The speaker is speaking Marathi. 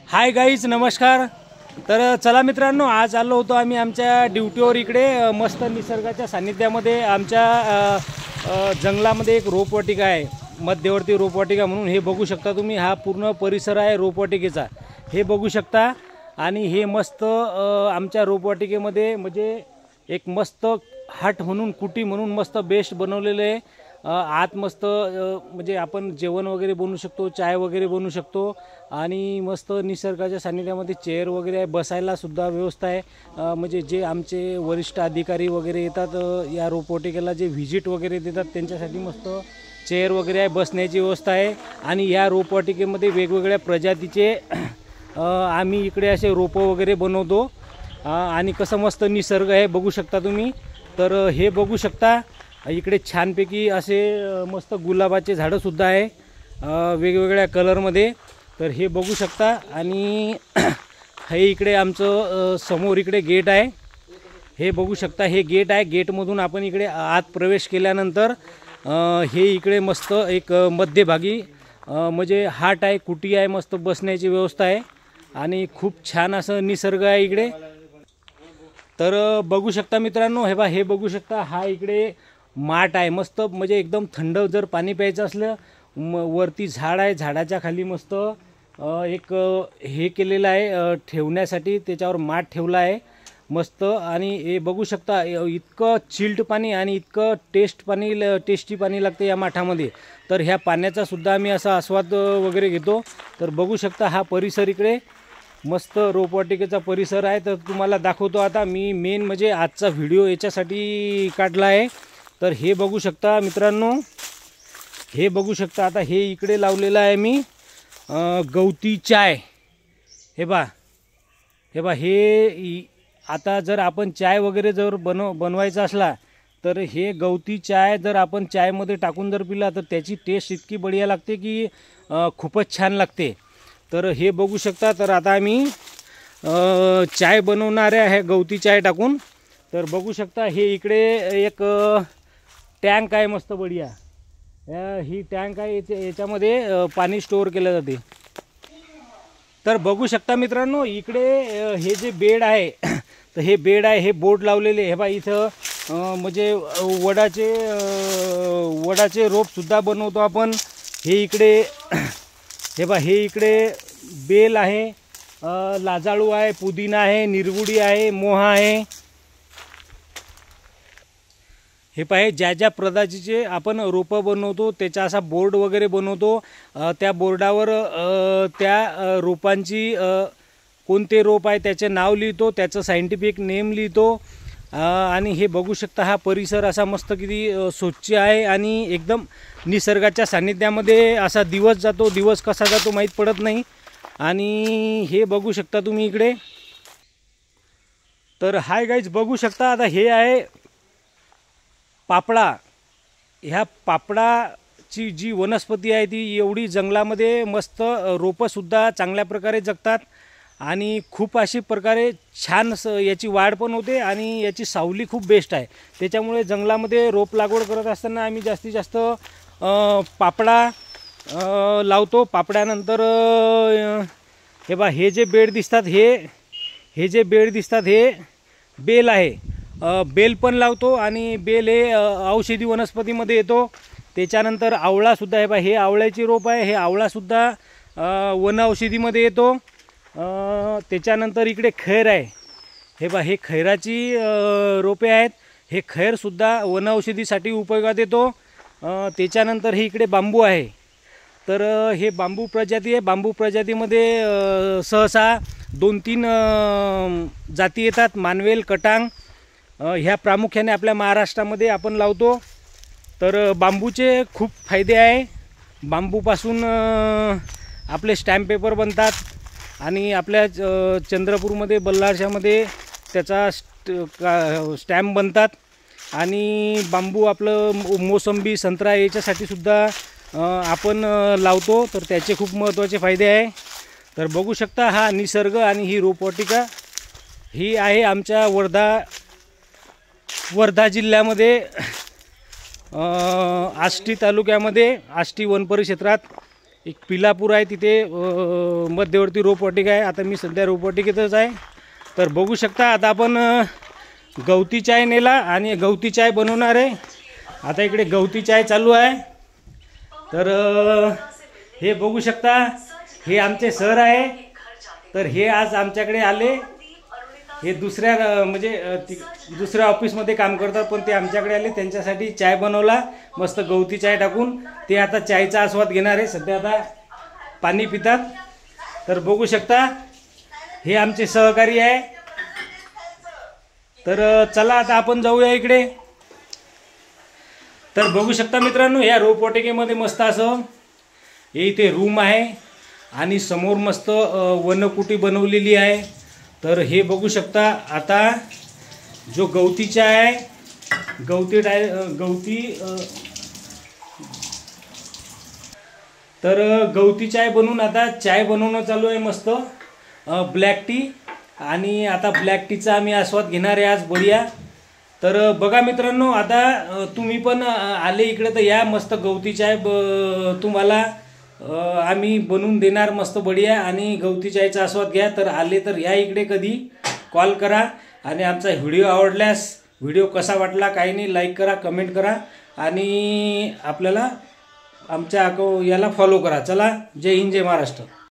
हाय गाईज, नमस्कार। तर चला मित्रांनो, आज आलो होतो आम्ही आमच्या ड्युटीवर इकडे मस्त निसर्गाच्या सानिध्यामध्ये आमच्या जंगलामध्ये एक रोपवाटिका आहे, मध्यवर्ती रोपवाटिका म्हणून। हे बघू शकता तुम्ही, हा पूर्ण परिसर आहे रोपवाटिकेचा, हे बघू शकता। आणि हे मस्त आमच्या रोपवाटिकेमध्ये म्हणजे एक मस्त हट म्हणून, कुटी म्हणून मस्त बेस्ट बनवलेले आहे। आत मस्त म्हणजे आपण जेवण वगैरे बनवू शकतो, चाय वगैरे बनवू शकतो आणि मस्त निसर्गाच्या सानिध्यामध्ये चेअर वगैरे आहे, बसायला सुद्धा व्यवस्था आहे। म्हणजे जे आमचे वरिष्ठ अधिकारी वगैरे येतात या रोपवाटिकेला, जे व्हिजिट वगैरे देतात त्यांच्यासाठी मस्त चेअर वगैरे आहे, बसण्याची व्यवस्था आहे। आणि या रोपवाटिकेमध्ये वेगवेगळ्या प्रजातीचे आम्ही इकडे असे रोपं वगैरे बनवतो आणि कसं मस्त निसर्ग आहे बघू शकता तुम्ही। तर हे बघू शकता, इकडे छानपैकी असे मस्त गुलाबाचे झाडं सुद्धा आहे वेगवेगळ्या कलरमध्ये, तर हे बघू शकता। आणि हे इकडे आमचं समोर इकडे गेट आहे, हे बघू शकता, हे गेट आहे। गेटमधून आपण इकडे आत प्रवेश केल्यानंतर हे इकडे मस्त एक मध्यभागी म्हणजे हाट आहे, कुटी आहे, मस्त बसण्याची व्यवस्था आहे आणि खूप छान असं निसर्ग आहे इकडे। तर बघू शकता मित्रांनो, हे बघू शकता, हा इकडे माठ आहे मस्त, म्हणजे एकदम थंड जर पाणी प्यायचं असलं, वरती झाड आहे, झाडाच्या खाली मस्त एक हे केलेलं आहे ठेवण्यासाठी, त्याच्यावर माठ ठेवला आहे मस्त। आणि हे बघू शकता, इतकं चिल्ड पाणी आणि इतकं टेस्टी पाणी लागते या माठामध्ये। तर ह्या पाण्याचा सुद्धा आम्ही असा आस्वाद वगैरे घेतो। तर बघू शकता, हा परिसर इकडे मस्त रोपवाटिकेचा परिसर आहे। तर तुम्हाला दाखवतो आता मी, मेन म्हणजे आजचा व्हिडिओ याच्यासाठी काढला आहे। तर हे बघू शकता मित्रांनो, हे बघू शकता, आता हे इकडे लावलेलं आहे मी गवती चाय। हे बा हे आता जर आपण चाय वगैरे जर बनवायचा असला तर हे गवती चाय जर आपण चायमध्ये टाकून जर पिला तर त्याची टेस्ट इतकी बढिया लागते की खूपच छान लागते। तर हे बघू शकता, तर आता आम्ही चाय बनवणार आहे गवती चाय टाकून। तर बघू शकता, हे इकडे एक टँक आहे मस्त बढिया, ही टँक आहे, याच्यामध्ये पाणी स्टोअर केलं जाते। तर बघू शकता मित्रांनो, इकडे हे जे बेड आहे तर हे बेड आहे, हे बोर्ड लावलेले, हे बा इथं म्हणजे वडाचे रोपसुद्धा बनवतो आपण। हे इकडे हे इकडे बेल आहे, लाजाळू आहे, पुदिना आहे, निरगुडी आहे, मोहा आहे। हे पाहे, ज्या ज्या प्रजातीचे आपण रोपं बनवतो त्याचा असा बोर्ड वगैरे बनवतो, त्या बोर्डावर त्या रोपांची कोणते रोप आहे त्याचे नाव लिहितो, त्याचं सायंटिफिक नेम लिहितो। आणि हे बघू शकता, हा परिसर असा मस्त किती स्वच्छ आहे आणि एकदम निसर्गाच्या सानिध्यामध्ये असा दिवस जातो, दिवस कसा जातो माहीत पडत नाही। आणि हे बघू शकता तुम्ही इकडे। तर हाय गाईज, बघू शकता, आता हे आहे पापळा। ह्या पापळाची जी वनस्पती आहे ती एवढी जंगलामध्ये मस्त रोपंसुद्धा चांगल्या प्रकारे जगतात आणि खूप अशी प्रकारे छान याची वाढ पण होते आणि याची सावली खूप बेस्ट आहे। त्याच्यामुळे जंगलामध्ये रोप लागवड करत असताना आम्ही जास्तीत जास्त पापळा लावतो। पापड्यानंतर हे जे बेड दिसतात, हे जे बेड दिसतात हे बेल आहे, बेल पण लावतो। आणि बेल हे औषधी वनस्पतीमध्ये येतो। त्याच्यानंतर आवळासुद्धा, हे आवळ्याची रोप आहे, हे आवळासुद्धा वन औषधीमध्ये येतो। त्याच्यानंतर इकडे खैर आहे, हे खैराची रोपे आहेत, हे खैरसुद्धा वन औषधीसाठी उपयोगात येतो। त्याच्यानंतर हे इकडे बांबू आहे, तर हे बांबू प्रजाती आहे। बांबू प्रजातीमध्ये सहसा 2-3 जाती येतात, मानवेल, कटांग, ह्या प्रामुख्याने आपल्या महाराष्ट्रामध्ये आपण लावतो। तर बांबूचे खूप फायदे आहे, बांबूपासून आपले स्टॅम्प पेपर बनतात आणि आपल्या चंद्रपूरमध्ये, बल्लारशामध्ये त्याचा स्टॅम्प बनतात। आणि बांबू आपलं मोसंबी, संत्रा याच्यासाठी सुद्धा आपण लावतो, तर त्याचे खूप महत्त्वाचे फायदे आहे। तर बघू शकता, हा निसर्ग आणि ही रोपवाटिका ही आहे आमच्या वर्धा जिल्ह्यामध्ये आष्टी तालुक्यामध्ये, आष्टी वन परिक्षेत्रात एक पिलापूर आहे तिथे मध्यवर्ती रोपवाटिका आहे. आता मी सध्या रोपवाटिकेतच आहे. तर बघू शकता आता आपण गवती चाय नेला आणि गवती चाय बनवणार आहे. आता इकडे गवती चाय चालू आहे. तर हे बघू शकता, हे आमचे सर आहे. तर हे आज आमच्याकडे आले. हे दुसऱ्या दुसऱ्या ऑफिसमध्ये काम करतात, पण ते आमच्याकडे आले. त्यांच्यासाठी चाय बनवला मस्त गवती चाय टाकून. ते आता चायचा आस्वाद घेणार आहे. सध्या आता पाणी पितात. तर बघू शकता हे आमचे सहकारी आहे. तर चला आता आपण जाऊया इकडे. तर बघू शकता मित्रांनो, या रोपवाटिकेमध्ये मस्त असं हे इथे रूम आहे आणि समोर मस्त वनकुटी बनवलेली आहे. तर हे बघू शकता. आता जो गवती चाय आहे, तर गवती चाय बनवून आता चाय बनवणं चालू आहे मस्त ब्लॅक टी. आणि आता ब्लॅक टीचा आम्ही आस्वाद घेणार आहे आज बढिया. तर बघा मित्रांनो, आता तुम्ही पण आले इकडे तर या मस्त गवती चाय तुम्हाला आम्ही बनवून देणार मस्त बढिया. आणि गवती चायचा आस्वाद घ्या. तर आले तर या इकडे कधी कॉल करा. आणि आमचा व्हिडिओ आवडल्यास व्हिडिओ कसा वाटला काही नाही लाईक करा, कमेंट करा आणि आपल्याला आमच्या याला फॉलो करा. चला, जय हिंद, जय महाराष्ट्र.